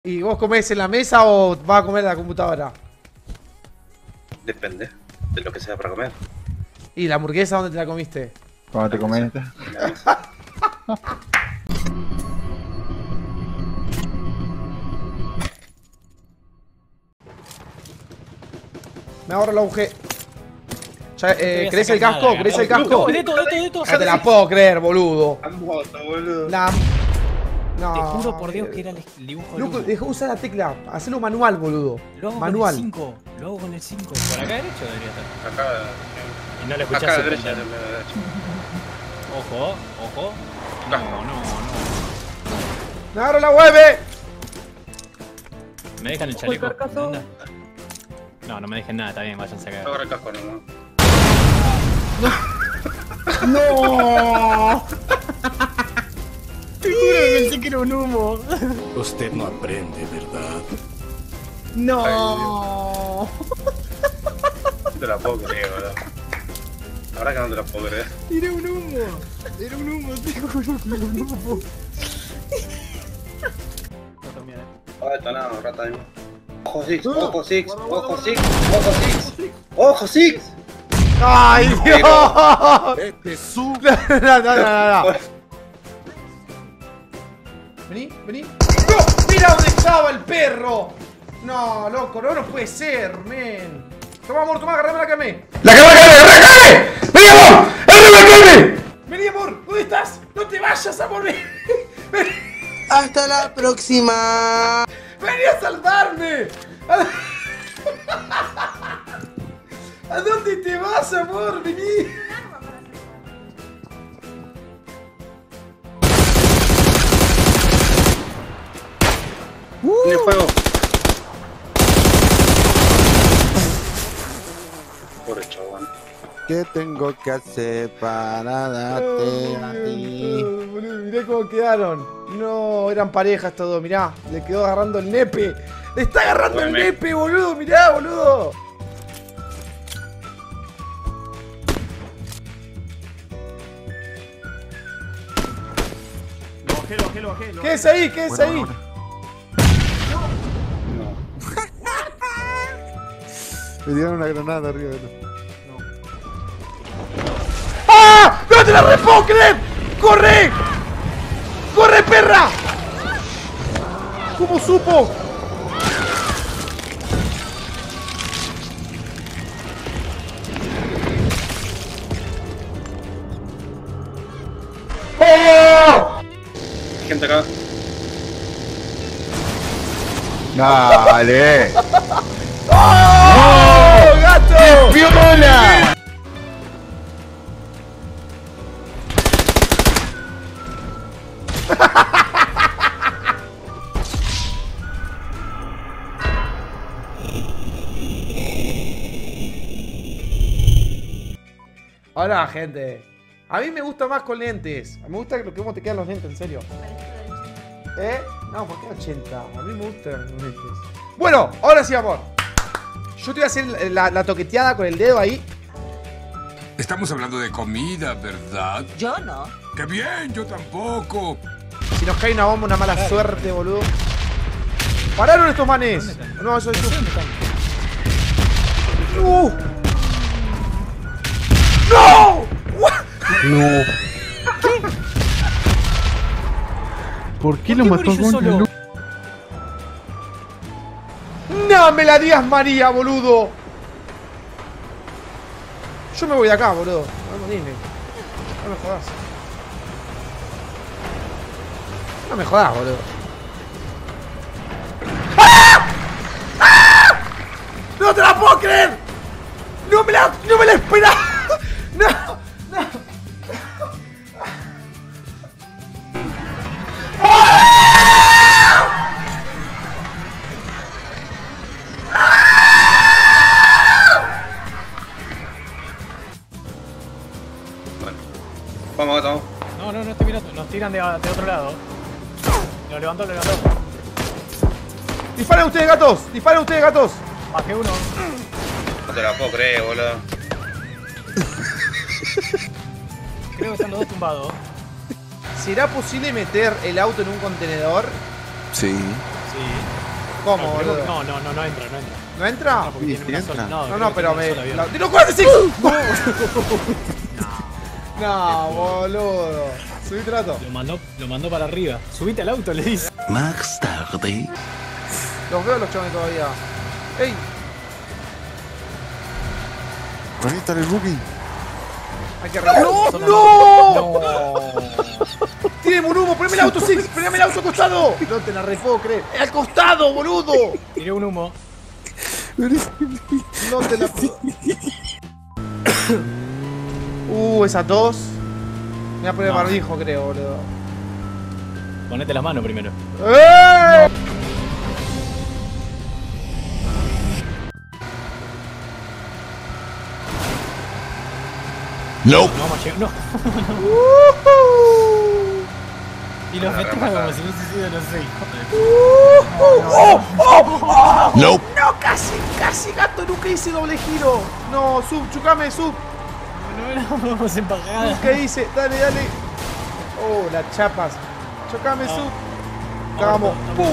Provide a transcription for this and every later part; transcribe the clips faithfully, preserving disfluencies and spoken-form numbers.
¿Y vos comés en la mesa o vas a comer en la computadora? Depende de lo que sea para comer. ¿Y la hamburguesa dónde te la comiste? ¿Cuándo te comiste? Me ahorro la U G. Ya, eh, ¿Querés el casco? ¿Querés el casco? De todo, de todo, de todo. No te la puedo creer, boludo. Han muerto, boludo. La... No. Te juro por Dios que era el dibujo. Loco, deja usar la tecla. Hacelo manual, boludo. Lo hago Manual. con el cinco. Lo hago con el cinco. Por acá derecho debería estar. Acá. Y no le escuchás. Acá a la el derecha, a la pantano. derecha. Ojo, ojo. No, no, no. ¡Me agarro la hueve! ¿Me dejan el chaleco? ¿Anda? No, no me dejen nada, está bien, váyanse a cagar. Agarra el casco nomás. ¡No! Te juro que pensé que era un humo. Usted no aprende, ¿verdad? ¡No! No te la puedo creer, boludo. La verdad que no te la puedo creer. Era un humo. Era un humo, te juro que era un humo. Ah, detonado, rata de mí. Ojo Six, ojo Six, ojo Six, ojo Six, ojo Six. ¡Ay, Dios! Este su... No, no, no, no, no. Vení, vení. ¡No! ¡Mira dónde estaba el perro! No, loco, no, no puede ser, men. Toma, amor, toma, agarrame la carne. ¡La carne, la carne, la carne! ¡Vení, amor! ¡Agarrame la carne! Vení, amor, ¿dónde estás? ¡No te vayas, amor! Vení, vení. Hasta la próxima. ¡Vení a salvarme! ¿A... ¿A dónde te vas, amor? Vení. Tiene fuego. Pobre chabón. ¿Qué tengo que hacer para darte a ti? No, boludo, mirá cómo quedaron. No, eran parejas todos, mirá. Le quedó agarrando el nepe. Le está agarrando Bueno, el nepe, boludo. Mirá, boludo. Lo bajé, lo bajé, lo bajé. ¿Qué es ahí? ¿Qué es Bueno, ahí? bueno, No. Me dieron una granada arriba de él. ¡Ah! ¡No te la puedo creer! ¡Corre! ¡Corre, perra! ¿Cómo supo? ¡Oh! Gente acá. ¡Dale! ¡Oh! ¡Gato! ¡Viola! Hola, gente. A mí me gusta más con lentes. Me gusta lo que cómo te quedan los lentes, en serio. ¿Eh? No, ¿por qué ochenta? A mí me gustan los lentes. Bueno, ahora sí, amor. Yo te voy a hacer la, la toqueteada con el dedo ahí. Estamos hablando de comida, ¿verdad? Yo no. ¡Qué bien! Yo tampoco. Si nos cae una bomba, una mala suerte, boludo. ¡Pararon estos manes! No, eso es... ¡Uh! ¡No! No. ¿Por qué lo mató morí yo con solo? luz? ¡No me la digas, María, boludo! Yo me voy de acá, boludo. No me morirme. No me jodas. No me jodas, boludo. ¡Ah! ¡Ah! ¡No te la puedo creer! ¡No me la, no me la esperaba! ¡No! ¡No! Bueno. Vamos, gato, vamos. No, no, no estoy mirando. Nos tiran de, de otro lado. Lo levantó, lo levantó. ¡Disparen ustedes, gatos! ¡Disparen ustedes, gatos! Bajé uno. No te la puedo creer, boludo. Creo que están los dos tumbados. ¿Será posible meter el auto en un contenedor? Sí. Sí. ¿Cómo, No, boludo? no, no, no, no entra, no entra. ¿No entra? No, porque Sí, tiene sí una entra. sola- No, creo no, que pero tiene me... una sola la- vida. ¡Tiro cuarenta y seis! No, boludo. Subí trato. Lo mandó, lo mandó para arriba. Subite al auto, le dice. Más tarde. Los veo los chavales todavía. ¡Ey! Bonita el booking. Hay que arreglar. ¡No! ¡No! ¡Tiene un humo! ¡Poneme el auto, Six! ¡Poneme el auto al costado! No te la re puedo creer. ¡Al costado, boludo! Tiré un humo. No te la puedo. Uh, esas dos. Me voy a poner No. barbijo, creo, boludo. Ponete las manos primero. ¡Eh! No. No vamos a llegar. No. Uh-huh. Y los metemos como si hubiese sido, no sé. ¡Oh! ¡Oh! No. ¡No! ¡Casi! ¡Casi, gato! Nunca hice doble giro. No, sub, chucame, sub. No, no, vamos empagadas. ¿Qué hice? Dale, dale. Oh, las chapas. Chocame, sub. Vamos. ¡Pum!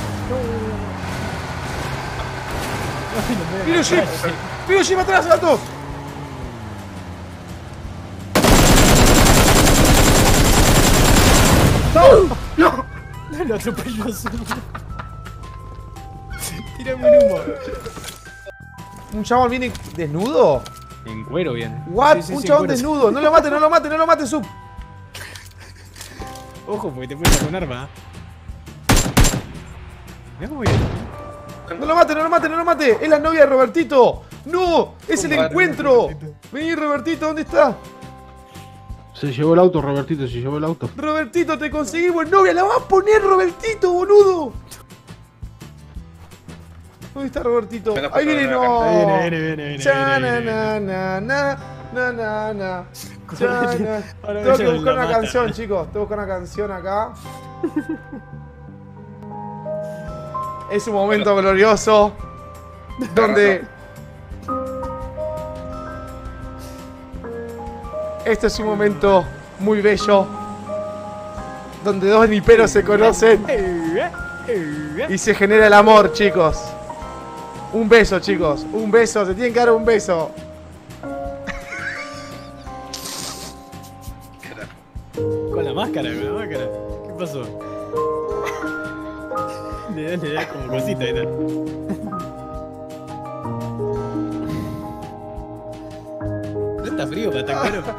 ¡Piro Jeep! ¡Piro Jeep atrás, gato! ¡No! ¡No! Lo atropelló solo. Tírame un humo. ¿Un chabón viene desnudo? En cuero bien. ¿What? Sí, sí, Un sí, chabón en cuero. desnudo. No lo mate, no lo mate, no lo mate, sub. Ojo, porque te puedes sacar un arma. Mirá cómo viene. No lo mate, no lo mate, no lo mate. Es la novia de Robertito. No, es el encuentro. Vení, Robertito, ¿dónde está? Se llevó el auto, Robertito, se llevó el auto. Robertito, te conseguimos novia. La vas a poner, Robertito, boludo. ¿Dónde está Robertito? Me la Ahí viene, pasaron no. Ahí viene, viene, viene, viene, Cha, viene, na, viene. na, na, na, na, na. Cha, Correte. na. Ahora Tengo que ella buscar la una mata. canción, chicos. Tengo que buscar una canción acá. Es un momento glorioso donde este es un momento muy bello donde dos niperos se conocen y se genera el amor, chicos. Un beso, chicos, un beso, se tienen que dar un beso. Con la máscara, con la máscara. ¿Qué pasó? Le da, le da como cosita ahí está. ¿No está frío para tan caro?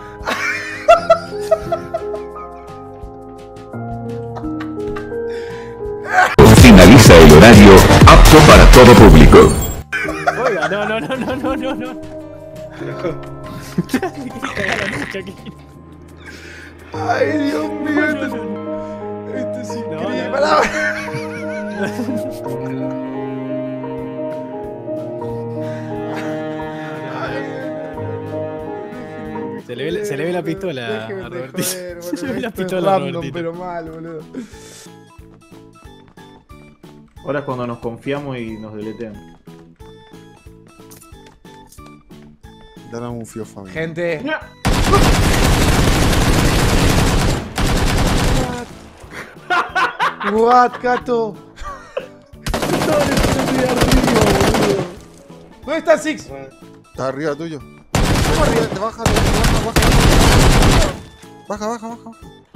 Finaliza el horario apto para todo público. Oiga, no, no, no, no, no, no, no. Cagar la noche aquí. Ay, Dios mío, No, esto, no, no. esto es No, increíble. no. Pará. Se le ve, la- se le ve la pistola Déjenme a de Robertito. joder, Se le ve boludo. la Esto es pistola a random, Robertito. pero mal, boludo. Ahora es cuando nos confiamos y nos deletean. Dale un fío familia. Gente. What, gato? ¿Dónde está el Six? Está arriba tuyo. ¿Cómo arriba? Te baja, te baja, baja, baja. Baja, baja, baja.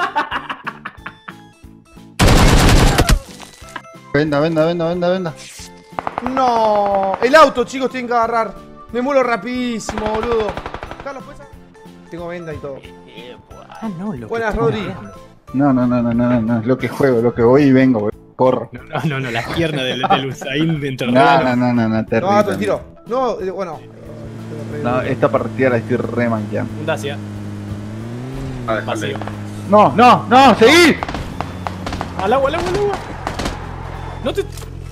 Venda, venda, venda, venda, venda. No. El auto, chicos, tienen que agarrar. Me muero rapidísimo, boludo. Carlos, ¿puedes? Tengo venda y todo. Ah, no, lo Buenas, que Rodri. No, no, no, no, no, no, no, es lo que juego, lo que voy y vengo, boludo. Corro. No, no, no, no, las piernas del, del Usain dentro No, no, no, no, no, No, terrible. gato, el tiro. No, eh, bueno. No, esta partida la estoy re manqueando. Un Dacia, Ah, déjale. vacío. No, no, no, seguí. Al agua, al agua, al agua. No te.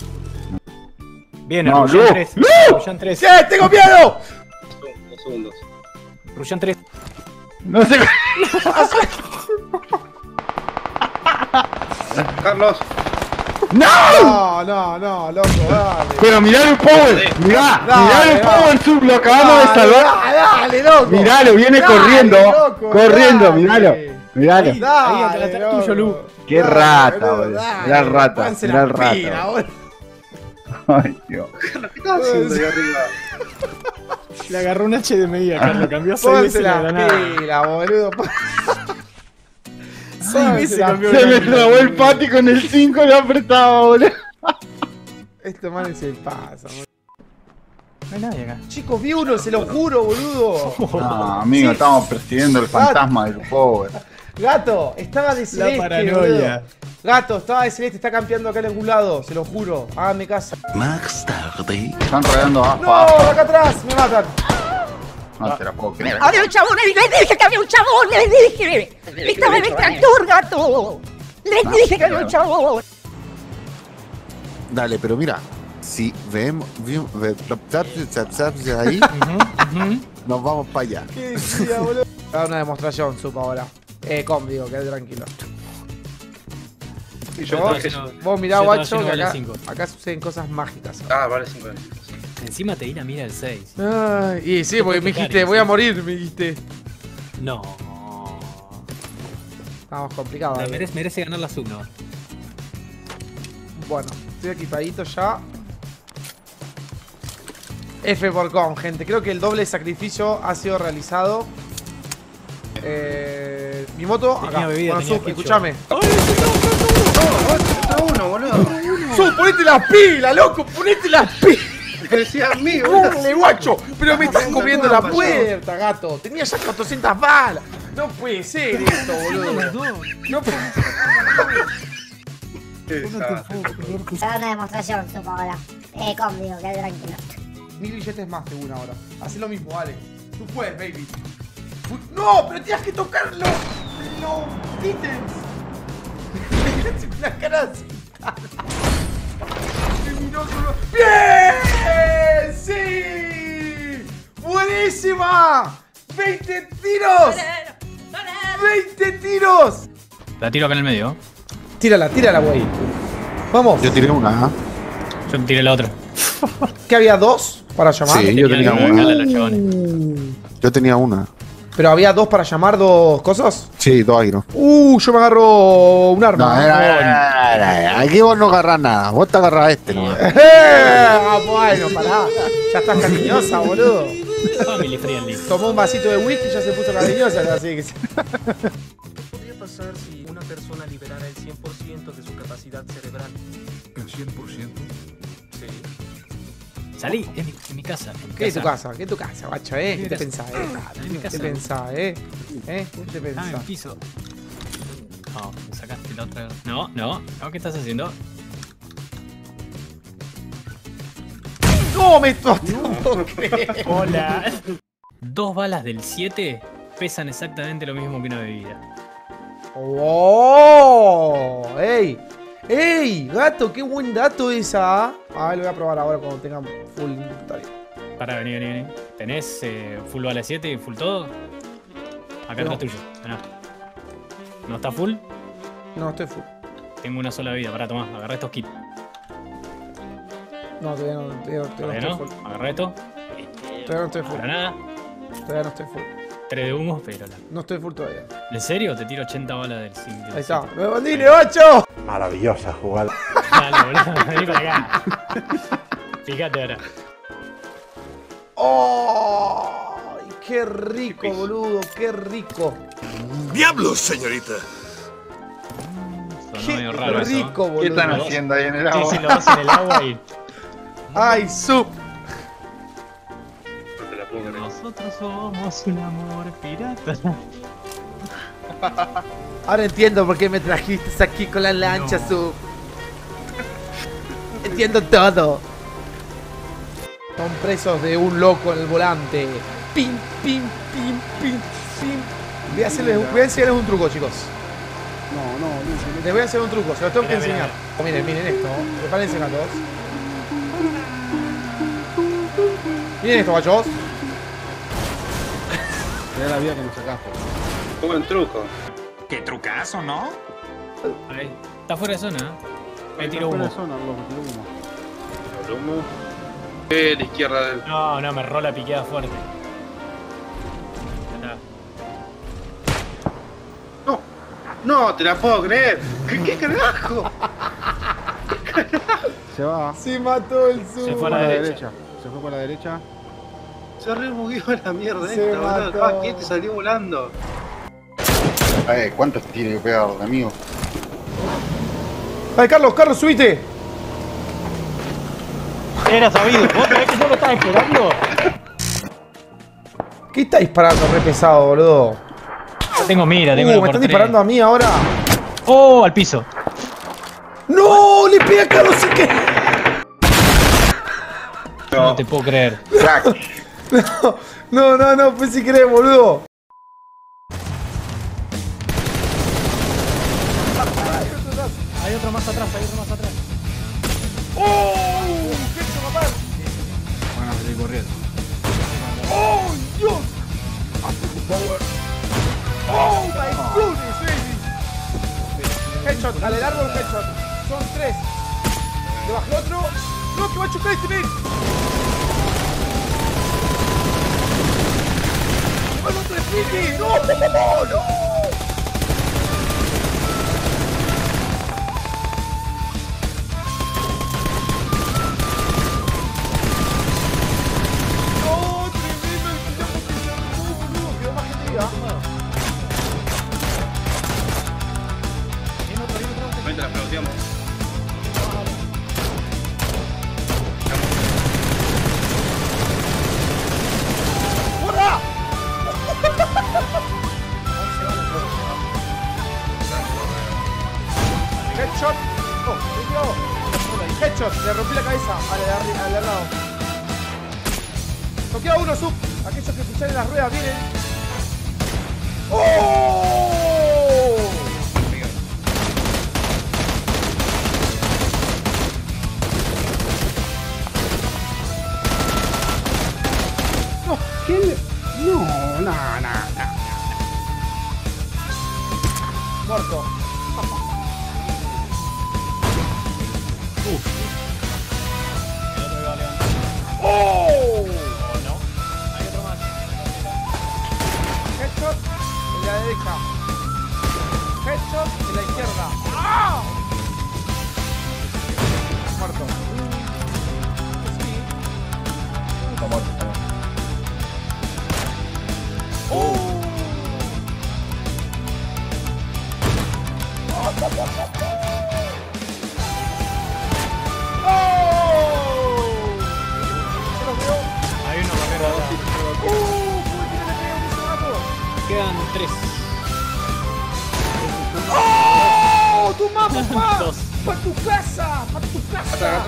Bien, No, Ruyan Lu. tres. ¡Lu! Ruyan tres. ¿Qué? ¡Tengo miedo! Dos segundos. Ruyan tres. No sé. Carlos. ¡No! No, no, no, loco, dale. Pero mirá el power, mirá, Dale, mirá el dale. power sub, lo acabamos de Dale, salvar. Dale, dale, loco. Miralo, viene Dale, corriendo, loco, corriendo, dale. miralo, miralo. Ahí, Dale, atrás tuyo, Lu. loco. Qué Dale, rata, boludo, boludo. dale. Mirá el rata, Pónganse mirá la el rata, pila, boludo. boludo. Ay, Dios. ¿Qué estás haciendo ahí arriba? Le agarró un H D M I acá, lo cambió seis Ponte veces la la granada. pila, boludo. Seis veces cambió Se la me granada. trabó el pati con el cinco, le apretaba, boludo. Este man se pasa, boludo. No hay nadie acá. Chicos, vi uno, se lo juro, boludo. No, amigo, Sí. estamos persiguiendo el fantasma del power. Gato, estaba de celeste, paranoia. boludo. Gato, estaba de celeste, está campeando acá en algún lado, se lo juro. Háganme caso. Más tarde. Están rodeando a ¡No! Acá atrás, me matan. No te la puedo creer. Había un chabón, le dije que había un chabón, le dije. Estaba en el tractor, gato. Le dije que había un chabón. Dale, pero mira, si vemos, vemos, ve- ahí, nos vamos para allá. ¿Qué decía, boludo? Haga una demostración, supo ahora. Eh, com, digo, quédate tranquilo. Y yo Vos, creo que yo- vos mirá, yo guacho, estaba que lleno acá, de cinco. acá suceden cosas mágicas. Ah, vale, cinco. Encima te di la mira el seis. Ay, y sí, porque me tocar, dijiste, y voy a sí. morir, me dijiste. No. Estamos complicados. La ahí. merece, merece ganar la sub, ¿no? Bueno, estoy equipadito ya. F por com, gente. Creo que el doble sacrificio ha sido realizado. Eh, mi moto, Tenía acá. bebida, Bueno, tenía Sub, pecho. escuchame. Está uno, boludo. Sub, ponete las pilas, loco, ponete las pilas. Parecía amigo, boludo. Dale, guacho. Pero me estás Puta cubriendo la trampa, puerta, gato. Tenía ya cuatrocientas balas. No puede ser esto, boludo. No puede Haga una demostración, supo ahora. Eh, com, digo, quédate tranquilo. Mil billetes más de una ahora. Haz lo mismo, vale. Tú puedes, baby. Fu- No, pero tienes que tocar los, los ítems. Con la cara así. Luminoso, ¿no? ¡Bien! ¡Sí! ¡Buenísima! ¡veinte tiros! ¡veinte tiros! La tiro acá en el medio. Tírala, tírala, güey. Vamos. Yo tiré una, ¿ah? Yo tiré la otra. ¿Que había dos para llamar? Sí, yo tenía que una. regalar a los chabones. Yo tenía una. ¿Pero había dos para llamar, dos cosas? Sí, dos aires. Uh, yo me agarro un arma. No, era, era, era, era. Aquí vos no agarrás nada. Vos te agarrás a este nomás. Ah, bueno, pará. Ya estás cariñosa, boludo. Family friendly. Tomó un vasito de whisky y ya se puso cariñosa, así que sí. Podría pasar si una persona liberara el cien por ciento de su capacidad cerebral. ¿El cien por ciento? Sí. Salí, en mi, en mi casa. En mi ¿Qué es tu casa? ¿Qué es tu casa, guacho, eh? ¿Qué te pensás, eh? En mi ¿Qué casa. pensás, eh? ¿Eh? ¿Qué te Ah, en el pensás? piso. No, me sacaste la otra. No, no, no, ¿qué estás haciendo? ¡No, me no puedo creer! Hola. Dos balas del siete pesan exactamente lo mismo que una bebida. ¡Oh! ¡Ey! ¡Ey! Gato, qué buen dato esa. ¿Ah? A ver, lo voy a probar ahora cuando tenga full inventario. Pará, vení, vení, vení. ¿Tenés eh, full bala siete y full todo? Acá No. atrás tuyo. Mirá. ¿No está full? No, estoy full. Tengo una sola vida. Pará, tomá, agarrá estos kits. No, todavía no, todavía, no- todavía ¿Todavía no no? estoy full. Agarrá esto. Todavía no estoy full. Para nada. Todavía no estoy full. Tres de humo, pero la... No estoy full todavía. ¿En serio? Te tiro ochenta balas del cinco. Ahí está. ¡Nuevo bandine, ocho! Maravillosa jugada. Dale, boludo. Vení para acá. Fíjate ahora. ¡Oh! ¡Qué rico, boludo! ¡Qué rico! ¡Diablos, señorita! Sonó ¡Qué medio raro eso. rico, boludo! ¿Qué están haciendo ahí en el Sí, agua? sí, lo vas en el agua y... ¡Ay, sub! No te la puedo creer. Nosotros somos un amor pirata. Ahora entiendo por qué me trajiste aquí con la lancha, No. sub. Entiendo todo. Son presos de un loco en el volante. Pim, pim, pim, pim, pim. Voy a, hacerles, voy a enseñarles un truco, chicos. No, no, no. Les voy a hacer un truco, se los tengo que Mira, mira, enseñar. Miren, miren esto. Prepárense, gatos. Miren esto, guachos. Mirá la vida que nos sacaste. Qué buen truco. ¡Qué trucazo, ¿no? Ahí. Está fuera de zona, ¿eh? Me tiro Fuera de humo. zona, loco, tiro humo. El humo. Eh, la izquierda del. No, no, me rola piqueada fuerte. Ya está. No, te la puedo creer. ¿Qué, qué carajo? Se va. Se mató el sur. Se fue a la derecha. Se fue por la derecha. Se re bugueó la mierda Se esta, boludo. mató. Ah, ¿quién te salió volando? Eh, ¿cuántos tiene que pegar, amigo? Ay, Carlos, Carlos, subite. Era sabido. ¿Vos sabés que yo lo estaba esperando? ¿Qué está disparando re pesado, boludo? Yo tengo mira, tengo Uh, uno me por están tres. disparando a mí ahora. Oh, al piso. ¡No! ¡Le pega a Carlos sin que... No, no te puedo creer. No, no, no, pues si querés, boludo. Hay otro más atrás, hay otro más atrás. ¡Oh! ¿Qué se matar? Van a salir corriendo. ¡Oh, Dios! ¡Oh, my goodness, baby! Headshot, dale largo el headshot. Son tres. Le bajé otro. ¡No, que va a chocar este men! ¡Le va a otro Speedy! ¡No, no, no! ¡No, tremendo el quilombo que se armó, boludo! Quedó más gente viva. Mientras la peloteamos. ¡Hola! Headshot. Oh, cuidado. Headshot. Le rompí la cabeza al de arriba, al de al lado. Toqué a uno, sub. Aquellos que pinchan en las ruedas vienen. ¡Oh! No, ¿qué le... No, no, no, no. Muerto. ¡Oh! No, hay otro más. Headshot en la derecha. Headshot en la izquierda. ¡Ah! Muerto. Sí. Está muerto, está muerto. ¡Oh! Se los veo. Hay uno corriendo atrás. ¡Uh! ¿Cómo tiene que pegar un mato? Quedan tres. ¡Oh! ¡Tu mapa, papá! Dos. ¡Para tu casa! ¡Para tu casa!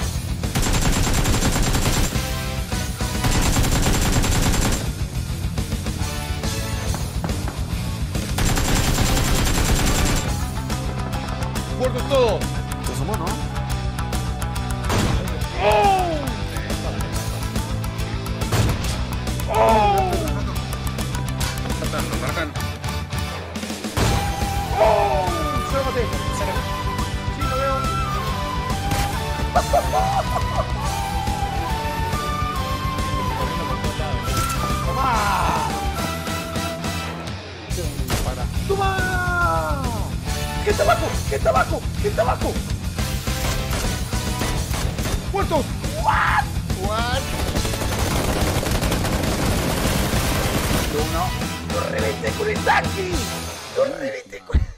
¡Muertos todos! Se sumó, ¿no? ¡Oh! ¡Oh! Marcando, marcando. ¡Oh! Se lo maté. Sí, lo veo. ¡Toma! ¡Toma! ¡Qué está abajo! ¡Qué está abajo! ¡Qué está abajo! ¡Muertos! ¿What? ¿What? ¡Lo reventé con el tanque! ¡Lo reventé con el...